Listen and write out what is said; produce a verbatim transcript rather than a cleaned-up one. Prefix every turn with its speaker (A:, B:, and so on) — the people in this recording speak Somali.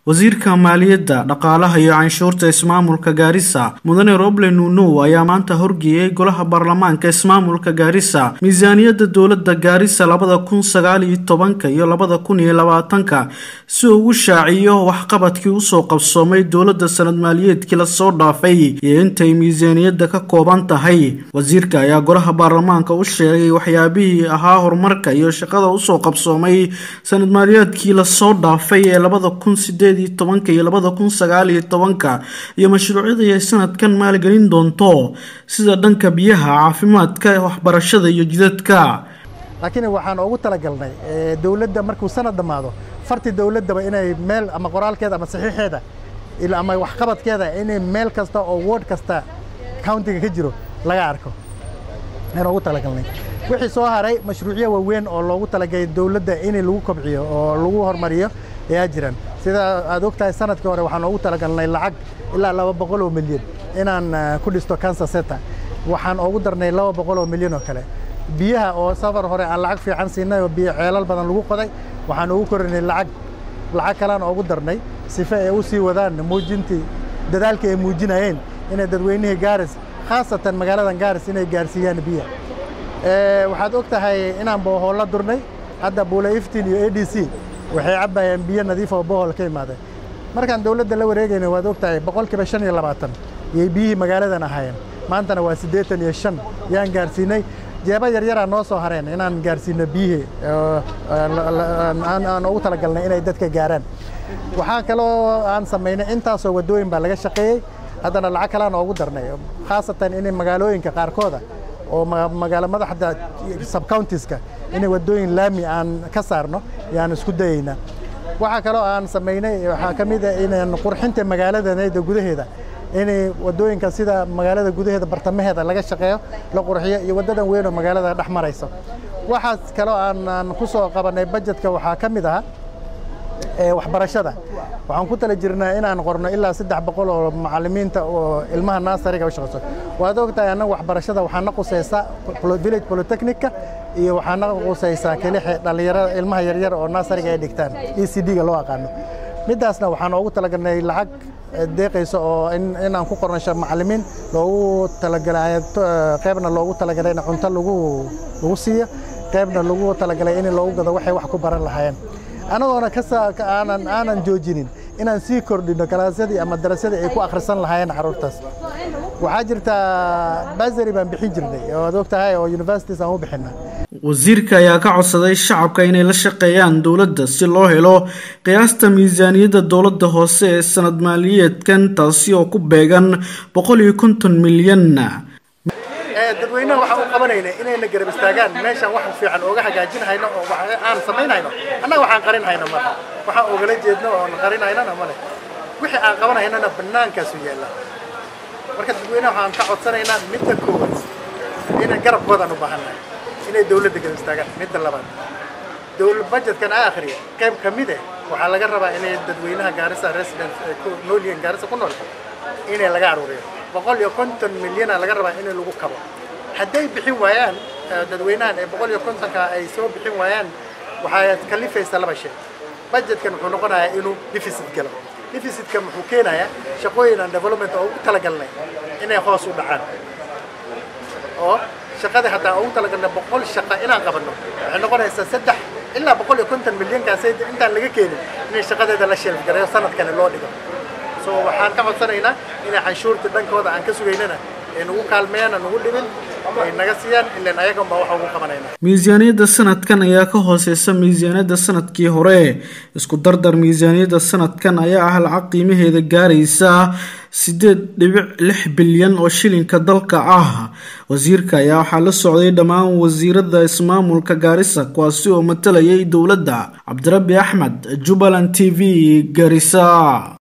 A: wasiirka maaliyadda dhaqaalaha iyo canshuurta ismaamulka Garissa mudane Roble Nuno ayaa maanta horgeeyay golaha baarlamaanka ismaamulka Garissa miisaaniyadda dawladda Garissa labada kun sagaal iyo toban iyo labada kun iyo labaatan si uu u shaaciyo waxqabadkii u soo qabsoomay dawladda sanad maaliyadeedkii la soo dhaafay iyo intay miisaaniyadda ka kooban tahay. Wasiirka ayaa golaha baarlamaanka u sheegay waxyaabihii ahaa horumarka iyo shaqada u soo qabsoomay sanad maaliyadeedkii la soo dhaafay ee labada kun sideed iyo toban iyo labada kun sagaal iyo toban iyo mashruucyada ay sanadkan maalgelin doonto sida dhanka biyaha, caafimaadka, waxbarashada iyo jidadka.
B: laakiin waxaan ugu talagalnay dawladda markuu sanad dhamaado farti dawladda inay meel ama qoraalkeeda ama saxiixeeda ila ama wax qabadkeeda inay meel kasta oo ward kasta county ka jiro laga arko aan ugu talagalnay. wixii soo haray mashruuciyo waaweyn oo loogu talagalay dawladda in lagu kobciyo oo lagu hormariyo ayaa jiraan. sida aad ogtahay sanadkii hore waxaan ugu talagalnay lacag ilaa laba boqol oo milyan inaan ku dhisto cancer center. waxaan ugu darnay laba boqol oo milyan oo kale. biyaha oo safar hore aan lacag fiican siinay oo biyo ceelal badan lagu qoday waxaan ugu korinay lacag lacag kale aan ugu darnay sifa ay u sii wadaan muujintii dadaalka ay muujinayeen inay dadweynaha Garissa khaasatan magaalada Garissa inay gaarsiiyaan biyo. ee waxaad ogtahay inaan boohol la durnay hadda Buule Iftiin iyo A D C waxay cabayaan biyo nadiif oo boohol ka yimaadeen. markaan dawladda la wareegaynay waad ogtahay boqolkiiba shan iyo labaatan iyo biyihii magaaladan ahaayeen maantana waa siddeetan iyo shan yaan gaarsiinay. jeeba yar yar aan noo soo hareen inaan gaarsiino biyihii aan ugu talagalnay inay dadka gaaraan. waxaa kaloo aan samaynay intaasoo wadooyin baa laga shaqeeyey haddana lacag kale aan ugu darnay khaasatan in magaalooyinka qaarkooda oo magaalo madaxda subcounties-ka inay wadooyin laami aan ka saarno yaan isku dayaynaa. waxaa kaloo aan samaynay waxaa ka mid ah inaan qurxinta magaaladanayda gudaheeda inay wadooyinka sida magaalada gudaheeda bartamaheeda laga shaqeeyo la qurxiyo iyo wadadan weyn oo magaalada dhex marayso. waxaas kaloo aan ku soo qabanay budgetka waxaa ka mid ah ee waxbarashada. waxaan ku tala jirnaa inaan qorno ilaa saddex boqol oo macallimiinta oo ilmaha naasariga u shaqeyso. waad ogtahay anaga waxbarashada waxaan na qusaysaa village polytechnic iyo waxaan na qusaysaa kaliya dhalinyarada ilmaha yar yar oo naasariga ay dhigtaan E C D ga loo aqaano. midaasna waxaan ugu talagalnay lacag deeqayso oo in aan ku qorno macallimiin loogu talagalay qaybna loogu talagalay in cunto lagu lagu siiyo qaybna loogu talagalay in loogu gado waxay wax ku baran lahaayeen. anadoona ka aanan aanan joojinin inaan sii kordhino kalaasadii ama darasadii ay ku akhrisan lahaayeen carruurtaas. waxaa jirta basari baan bixin jirnay oo aad ogtahay oo universities aan u bixinaa.
A: wasiirka ayaa ka codsaday shacabka inay la shaqeeyaan dawladda si loo helo qiyaasta miisaaniyadda dawladda hoose ee sanad maaliyadeedkan taasi oo ku beegan boqol iyo konton milyan. dadweynaha waxaan u qabanaynaa inayna garab istaagaan meeshaan wax fiican ooga hagaajinayno oo wax aan samaynayno annaga waxaan qarinayno ma waxaan ogala jeedno oo qarinaynana ma leh wixii aan qabanaynana banaankaas u yaala. marka dadweynaha waxaan ka codsanaynaa midda koowaad inay garab badan u baahannahay inay dawladda garab istaagaan. midda labaad dawlad budgetkan aakhriya qayb ka mid ah waxaa laga rabaa inay dadweynaha Garissa residents ku noolyihiin Garissa ku nool inay laga aruuriyo boqol iyo konton milyan laga rabaa in lagu kabo. hadday bixin waayaan dadweynahan ee boqol iyo konton ka ay soo bixin waayaan waxay kalifaysaa laba shay. budgetkan wuxuu noqonayaa inuu deficit galo. deficitka wuxuu keenayaa shaqooyin aan development oo ugu talagalnay inay hoos u dhacaan oo shaqada hataa ugu talagalnay boqol shaqo inaan qabanno waxay noqonaysaa saddex ilaa boqol iyo konton milyan kaas intaan laga keenin in shaqadeeda la shelf gareeyo sanadkan loo dhigo. so waxaan ka codsanaynaa in canshuurta dhankooda aan ka sugaynana in ugu kaalmeeyaan ugu dhibin ay naga siiyaan ilaa ayaga ma wax ugu qabanayna. miisaaniyadda sanadkan ayaa ka hooseysa miisaaniyadda sanadkii hore. isku dardar miisaaniyadda sanadkan ayaa ah lacag qiimaheeda gaaraysa sideed dhibic lix bilyan oo shilinka dalka ah. wasiirka ayaa waxaa la socday dhammaan wasiirada ismaamulka Garissa kuwaasi oo matalayay dawladda. Cabdirabbi Axmed, Jubaland T V, Garissa.